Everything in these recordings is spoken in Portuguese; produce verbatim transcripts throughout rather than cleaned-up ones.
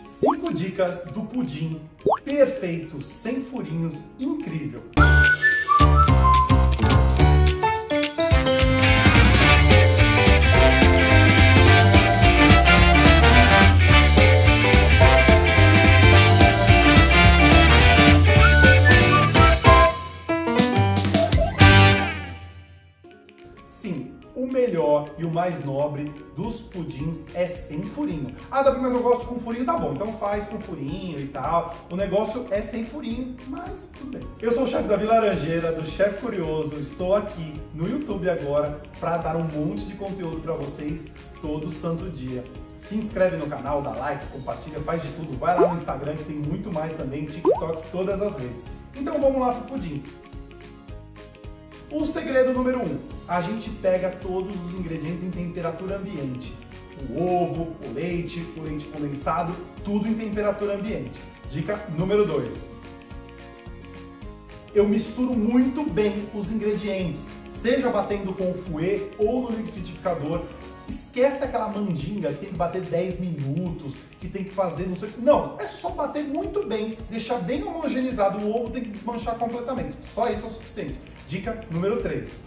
cinco dicas do pudim perfeito, sem furinhos, incrível. Sim, o melhor e o mais nobre dos pudins é sem furinho. Ah, Davi, mas eu gosto com furinho, tá bom, então faz com furinho e tal. O negócio é sem furinho, mas tudo bem. Eu sou o chefe Davi Laranjeira, do Chef Curioso, estou aqui no YouTube agora para dar um monte de conteúdo para vocês todo santo dia. Se inscreve no canal, dá like, compartilha, faz de tudo. Vai lá no Instagram que tem muito mais também, TikTok, todas as redes. Então vamos lá pro pudim. O segredo número um, a gente pega todos os ingredientes em temperatura ambiente. O ovo, o leite, o leite condensado, tudo em temperatura ambiente. Dica número dois. Eu misturo muito bem os ingredientes, seja batendo com o fouet ou no liquidificador. Esquece aquela mandinga que tem que bater dez minutos, que tem que fazer não sei o que. Não, é só bater muito bem, deixar bem homogeneizado. O ovo tem que desmanchar completamente. Só isso é o suficiente. Dica número três.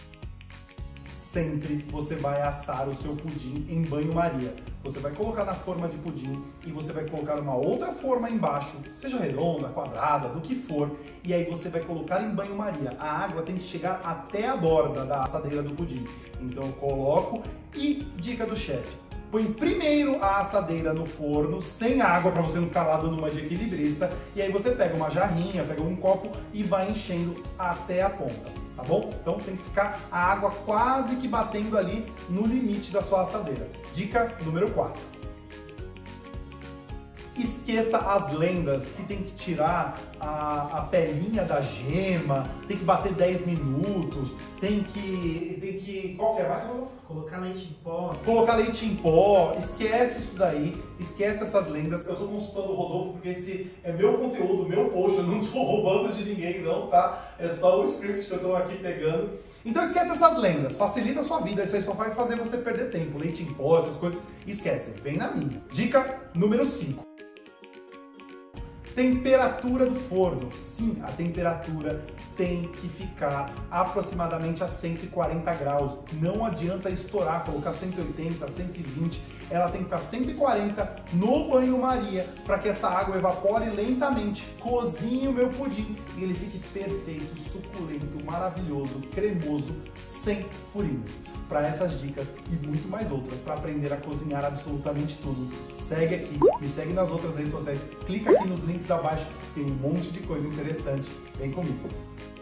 Sempre você vai assar o seu pudim em banho-maria. Você vai colocar na forma de pudim e você vai colocar uma outra forma embaixo, seja redonda, quadrada, do que for, e aí você vai colocar em banho-maria. A água tem que chegar até a borda da assadeira do pudim. Então eu coloco e dica do chefe. Põe primeiro a assadeira no forno, sem água, para você não ficar lá dando uma de equilibrista. E aí você pega uma jarrinha, pega um copo e vai enchendo até a ponta, tá bom? Então tem que ficar a água quase que batendo ali no limite da sua assadeira. Dica número quatro. Esqueça as lendas que tem que tirar a, a pelinha da gema, tem que bater dez minutos, tem que... tem que... qual que é mais? Colocar leite em pó. Colocar leite em pó, esquece isso daí, esquece essas lendas. Eu tô consultando o Rodolfo porque esse é meu conteúdo, meu post, eu não tô roubando de ninguém não, tá? É só o script que eu tô aqui pegando. Então esquece essas lendas, facilita a sua vida, isso aí só vai fazer você perder tempo. Leite em pó, essas coisas, esquece, vem na minha. Dica número cinco. Temperatura do forno. Sim, a temperatura tem que ficar aproximadamente a cento e quarenta graus. Não adianta estourar, colocar cento e oitenta, cento e vinte. Ela tem que ficar cento e quarenta no banho-maria para que essa água evapore lentamente. Cozinhe o meu pudim e ele fique perfeito, suculento, maravilhoso, cremoso, sem furinhos. Para essas dicas e muito mais outras, para aprender a cozinhar absolutamente tudo, segue aqui, me segue nas outras redes sociais, clica aqui nos links abaixo, tem um monte de coisa interessante, vem comigo.